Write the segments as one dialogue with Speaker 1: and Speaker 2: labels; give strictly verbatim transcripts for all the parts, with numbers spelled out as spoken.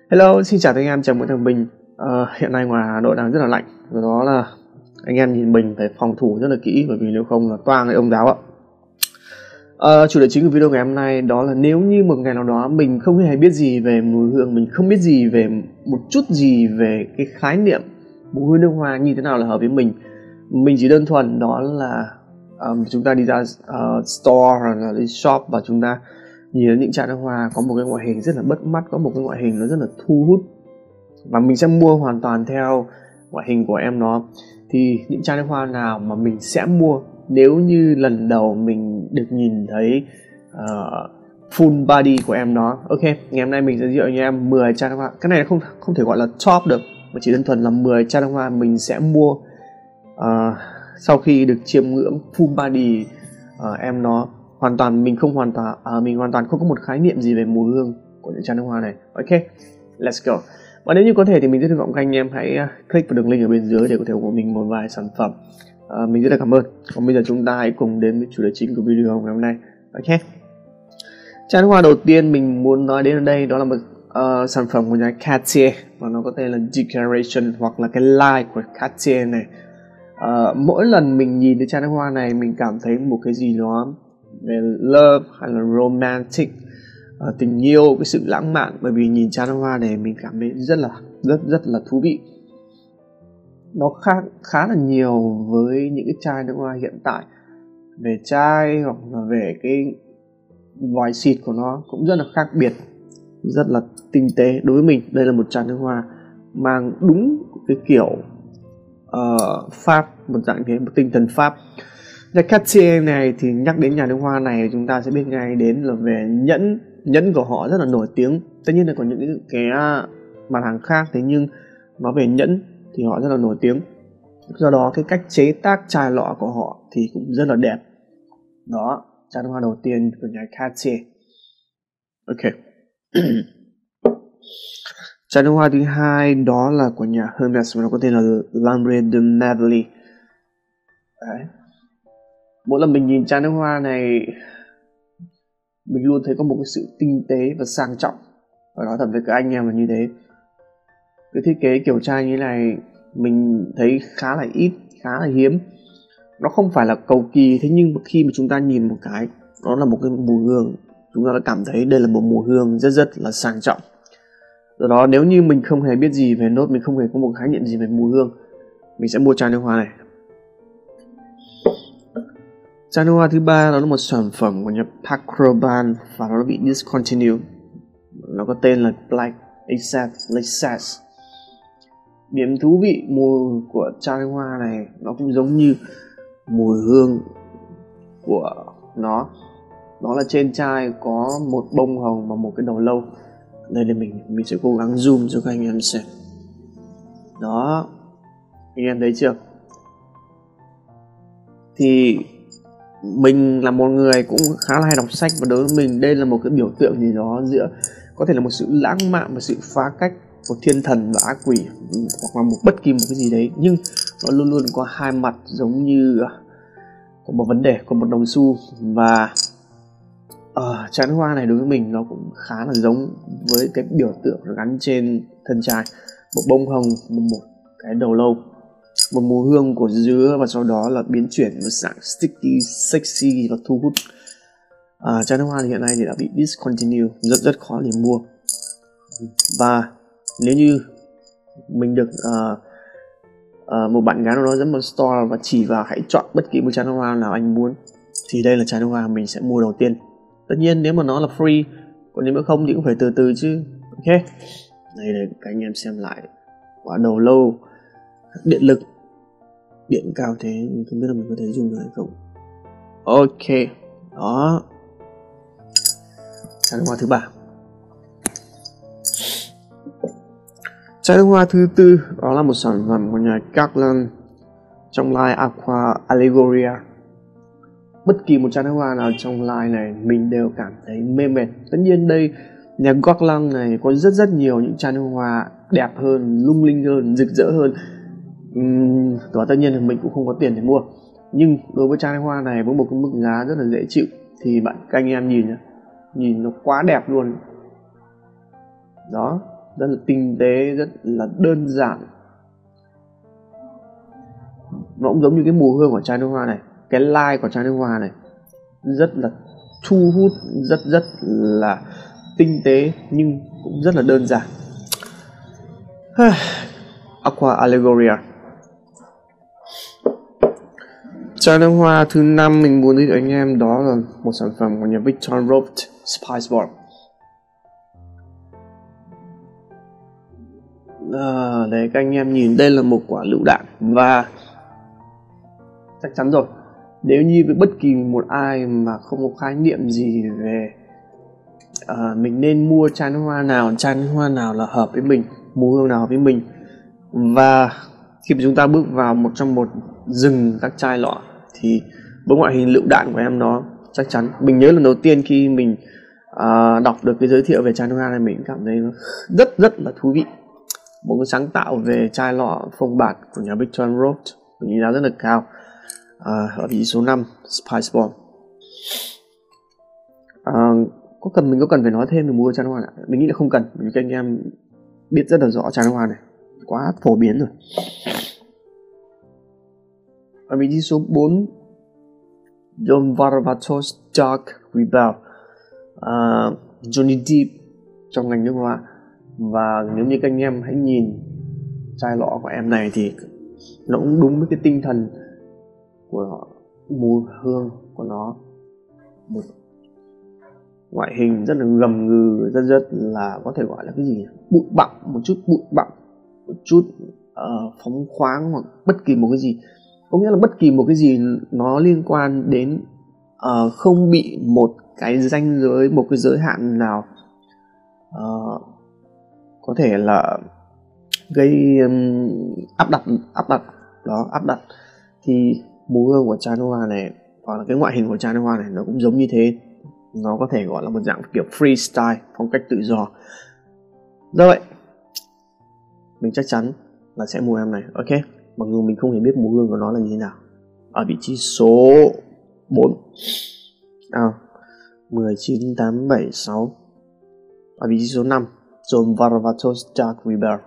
Speaker 1: Hello, xin chào tất cả anh em, chào mừng thằng Bình. Ờ, hiện nay ngoài Hà Nội đang rất là lạnh, do đó là anh em nhìn mình phải phòng thủ rất là kỹ, bởi vì nếu không là toang cái ông giáo ạ. Ờ, chủ đề chính của video ngày hôm nay đó là nếu như một ngày nào đó mình không hề biết gì về mùi hương, mình không biết gì về một chút gì về cái khái niệm mùi hương nước hoa như thế nào là hợp với mình, mình chỉ đơn thuần đó là um, chúng ta đi ra uh, store hoặc là đi shop và chúng ta nhìn đến những chai nước hoa có một cái ngoại hình rất là bắt mắt, có một cái ngoại hình nó rất là thu hút và mình sẽ mua hoàn toàn theo ngoại hình của em nó. Thì những chai nước hoa nào mà mình sẽ mua nếu như lần đầu mình được nhìn thấy uh, full body của em nó? Ok, ngày hôm nay mình sẽ giới thiệu cho em mười chai nước hoa. Cái này không không thể gọi là top được, mà chỉ đơn thuần là mười chai nước hoa mình sẽ mua uh, sau khi được chiêm ngưỡng full body uh, em nó. Hoàn toàn mình không hoàn toàn uh, mình hoàn toàn không có một khái niệm gì về mùi hương của những chai nước hoa này. Ok, let's go. Và nếu như có thể thì mình rất hy vọng các anh em hãy click vào đường link ở bên dưới để có thể ủng hộ mình một vài sản phẩm. Uh, mình rất là cảm ơn. Còn bây giờ chúng ta hãy cùng đến với chủ đề chính của video ngày hôm nay. Ok. Chai nước hoa đầu tiên mình muốn nói đến ở đây đó là một uh, sản phẩm của nhà Cartier và nó có tên là Declaration hoặc là cái line của Cartier này. Uh, mỗi lần mình nhìn thấy chai nước hoa này mình cảm thấy một cái gì đó về love hay là romantic, uh, tình yêu, cái sự lãng mạn, bởi vì nhìn chai nước hoa này mình cảm thấy rất là rất rất là thú vị. Nó khác khá là nhiều với những cái chai nước hoa hiện tại, về chai hoặc là về cái vòi xịt của nó cũng rất là khác biệt, rất là tinh tế. Đối với mình đây là một chai nước hoa mang đúng cái kiểu uh, Pháp, một dạng thế, một tinh thần Pháp. Nhà Cartier này thì nhắc đến nhà nước hoa này chúng ta sẽ biết ngay đến là về nhẫn. Nhẫn của họ rất là nổi tiếng. Tất nhiên là có những cái, cái mặt hàng khác, thế nhưng nói về nhẫn thì họ rất là nổi tiếng. Do đó cái cách chế tác chai lọ của họ thì cũng rất là đẹp. Đó, chai nước hoa đầu tiên của nhà Cartier. Ok. Chai nước hoa thứ hai đó là của nhà Hermes và nó có tên là L'Ambre de Merveille. Đấy. Mỗi lần mình nhìn chai nước hoa này mình luôn thấy có một cái sự tinh tế và sang trọng, và nói thật với các anh em là như thế. Cái thiết kế kiểu chai như này mình thấy khá là ít, khá là hiếm. Nó không phải là cầu kỳ, thế nhưng khi mà chúng ta nhìn một cái đó là một cái mùi hương, chúng ta đã cảm thấy đây là một mùi hương rất rất là sang trọng. Do đó nếu như mình không hề biết gì về nốt, mình không hề có một khái niệm gì về mùi hương, mình sẽ mua chai nước hoa này. Chai nước hoa thứ ba đó là một sản phẩm của nhà Pac Rabanne và nó bị discontinued. Nó có tên là Black Excess. Điểm thú vị mùi của chai nước hoa này nó cũng giống như mùi hương của nó. Đó là trên chai có một bông hồng và một cái đầu lâu. Đây là mình mình sẽ cố gắng zoom cho các anh em xem. Đó, anh em thấy chưa? Thì mình là một người cũng khá là hay đọc sách, và đối với mình đây là một cái biểu tượng gì đó giữa có thể là một sự lãng mạn và sự phá cách của thiên thần và ác quỷ, hoặc là một bất kỳ một cái gì đấy, nhưng nó luôn luôn có hai mặt, giống như có một vấn đề, có một đồng xu. Và uh, chai nước hoa này đối với mình nó cũng khá là giống với cái biểu tượng gắn trên thân chai, một bông hồng, một cái đầu lâu, một mùi hương của dứa, và sau đó là biến chuyển một dạng sticky, sexy và thu hút. À, chai nước hoa thì hiện nay thì đã bị discontinued, rất rất khó để mua. Và nếu như mình được uh, uh, một bạn gái nào đó dẫn một store và chỉ vào hãy chọn bất kỳ một chai nước hoa nào anh muốn, thì đây là chai nước hoa mình sẽ mua đầu tiên. Tất nhiên nếu mà nó là free, còn nếu mà không thì cũng phải từ từ chứ. Ok, đây là các anh em xem lại quả đầu lâu điện lực, điện cao thế, không biết là mình có thể dùng được hay không. Ok, đó, chai nước hoa thứ ba. Chai nước hoa thứ tư đó là một sản phẩm của nhà Guerlain trong line Aqua Allegoria. Bất kỳ một chai nước hoa nào trong line này mình đều cảm thấy mê mệt. Tất nhiên đây nhà Guerlain này có rất rất nhiều những chai nước hoa đẹp hơn, lung linh hơn, rực rỡ hơn. Uhm, đó tất nhiên là mình cũng không có tiền để mua, nhưng đối với chai nước hoa này với một cái mức giá rất là dễ chịu thì bạn các anh em nhìn nhá, nhìn nó quá đẹp luôn. Đó, rất là tinh tế, rất là đơn giản. Nó cũng giống như cái mùi hương của chai nước hoa này, cái line của chai nước hoa này rất là thu hút, rất rất là tinh tế nhưng cũng rất là đơn giản. Aqua Allegoria. Chai nước hoa thứ năm mình muốn giới thiệu anh em đó là một sản phẩm của nhà Victor Roth Spice Bomb. À, đấy các anh em nhìn, đây là một quả lựu đạn và chắc chắn rồi, nếu như với bất kỳ một ai mà không có khái niệm gì về à, mình nên mua chai nước hoa nào, chai nước hoa nào là hợp với mình, mùi hương nào hợp với mình, và khi mà chúng ta bước vào một trong một rừng các chai lọ thì với ngoại hình lựu đạn của em nó chắc chắn, mình nhớ lần đầu tiên khi mình à, đọc được cái giới thiệu về chai nước hoa này, mình cảm thấy nó rất rất là thú vị. Một cái sáng tạo về chai lọ phông bạt của nhà Victor Roth, mình nghĩ giá rất là cao. À, ở vị trí số năm, Spice Bomb. À, có cần mình có cần phải nói thêm về mùi chai nước hoa này? Mình nghĩ là không cần, vì các anh em biết rất là rõ chai nước hoa này quá phổ biến rồi. Ở vị trí số bốn, Dom Varvatos Dark Rebel, uh, Johnny Depp trong ngành nước hoa. Và nếu như các anh em hãy nhìn chai lọ của em này thì nó cũng đúng với cái tinh thần của mùi hương của nó, một ngoại hình rất là gầm gừ, rất rất là có thể gọi là cái gì, bụi bặm, một chút bụi bặm, một chút uh, phóng khoáng, hoặc bất kỳ một cái gì, có nghĩa là bất kỳ một cái gì nó liên quan đến uh, không bị một cái ranh giới, một cái giới hạn nào uh, có thể là gây um, áp đặt áp đặt đó áp đặt thì mùi hương của chai nước hoa này hoặc là cái ngoại hình của chai nước hoa này nó cũng giống như thế. Nó có thể gọi là một dạng kiểu freestyle, phong cách tự do. Do vậy mình chắc chắn là sẽ mua em này, ok, mặc dù mình không hề biết mùi hương của nó là như thế nào. Ở vị trí số bốn, à, mười, chín, tám, bảy, sáu. Ở vị trí số năm, Dom Varvatos Dark Rebel.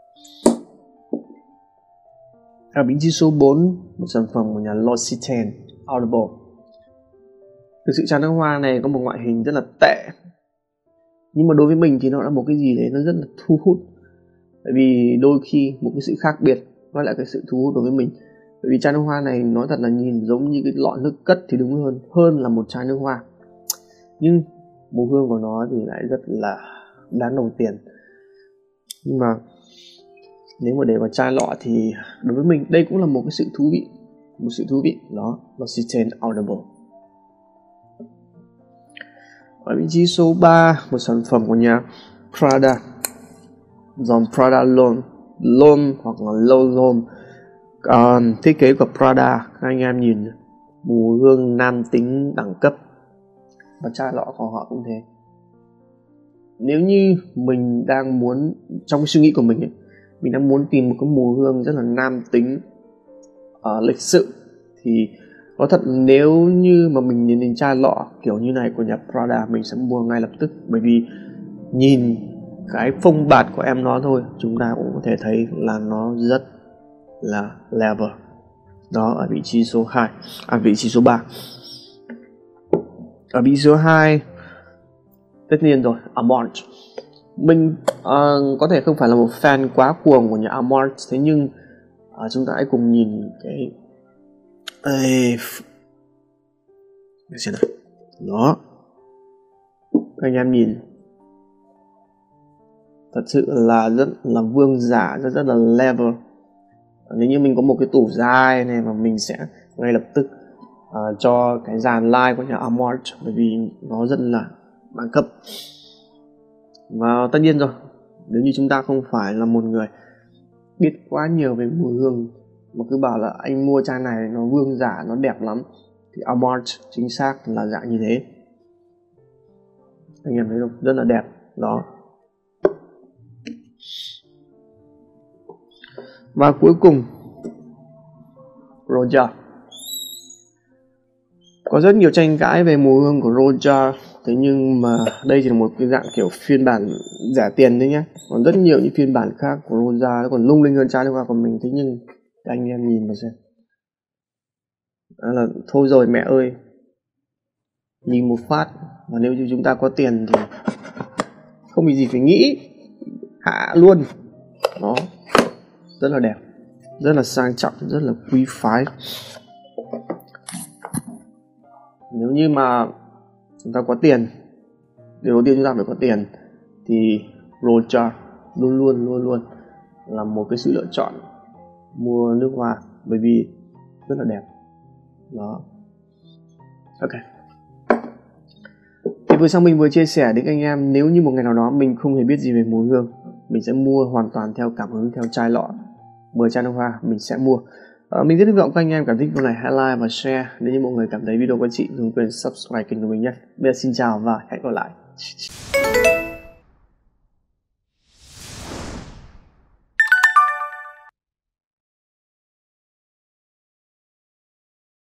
Speaker 1: Ở vị trí số bốn, một sản phẩm của nhà L'Occitane Audible. Thực sự chai nước hoa này có một ngoại hình rất là tệ, nhưng mà đối với mình thì nó là một cái gì đấy nó rất là thu hút. Bởi vì đôi khi một cái sự khác biệt nó lại cái sự thu hút đối với mình. Bởi vì chai nước hoa này nói thật là nhìn giống như cái lọ nước cất thì đúng hơn hơn là một chai nước hoa, nhưng mùi hương của nó thì lại rất là đáng đồng tiền. Nhưng mà nếu mà để vào chai lọ thì đối với mình đây cũng là một cái sự thú vị, một sự thú vị đó, L'Occitane Audible. Ở vị trí số ba, một sản phẩm của nhà Prada, dòng Prada L'Homme L'Homme hoặc là L'Homme. uh, Thiết kế của Prada, các anh em nhìn mùi hương nam tính đẳng cấp, và chai lọ của họ cũng thế. Nếu như mình đang muốn, trong cái suy nghĩ của mình ấy, mình đang muốn tìm một cái mùi hương rất là nam tính, uh, lịch sự, thì có thật nếu như mà mình nhìn đến chai lọ kiểu như này của nhà Prada, mình sẽ mua ngay lập tức. Bởi vì nhìn cái phông bạt của em nó thôi, chúng ta cũng có thể thấy là nó rất là level. Đó, ở vị trí số hai, à vị trí số ba. Ở vị trí số hai, tất nhiên rồi, Amouage. Mình uh, có thể không phải là một fan quá cuồng của nhà Amouage, thế nhưng uh, chúng ta hãy cùng nhìn cái Ê... xem nào. Đó, các anh em nhìn, thật sự là rất là vương giả, rất rất là level. Nếu như mình có một cái tủ dài này mà mình sẽ ngay lập tức uh, cho cái dàn line của nhà Amouage, bởi vì nó rất là đẳng cấp. Và tất nhiên rồi, nếu như chúng ta không phải là một người biết quá nhiều về mùi hương mà cứ bảo là anh mua chai này nó vương giả, nó đẹp lắm, thì Amouage chính xác là dạng như thế. Anh em thấy không? Rất là đẹp. Đó. Và cuối cùng, Roja. Có rất nhiều tranh cãi về mùi hương của Roja, Thế nhưng mà đây chỉ là một cái dạng kiểu phiên bản rẻ tiền thôi nhé. Còn rất nhiều những phiên bản khác của Rosa nó còn lung linh hơn chai nước hoa của mình. Thế nhưng anh em nhìn vào xem. Đó là thôi rồi mẹ ơi. Nhìn một phát. Và nếu như chúng ta có tiền thì không bị gì phải nghĩ, hạ luôn. Đó, rất là đẹp, rất là sang trọng, rất là quý phái. Nếu như mà chúng ta có tiền, điều đầu tiên chúng ta phải có tiền, thì Roja luôn luôn luôn luôn là một cái sự lựa chọn mua nước hoa, bởi vì rất là đẹp. Đó, ok. Thì vừa xong mình vừa chia sẻ đến anh em, nếu như một ngày nào đó mình không hề biết gì về mùi hương, mình sẽ mua hoàn toàn theo cảm hứng, theo chai lọ, mười chai nước hoa mình sẽ mua. à, Mình rất hy vọng các anh em cảm thích video này, hãy like và share. Nếu như mọi người cảm thấy video của chị, đừng quên subscribe kênh của mình nhé. Bây giờ xin chào và hẹn gặp lại.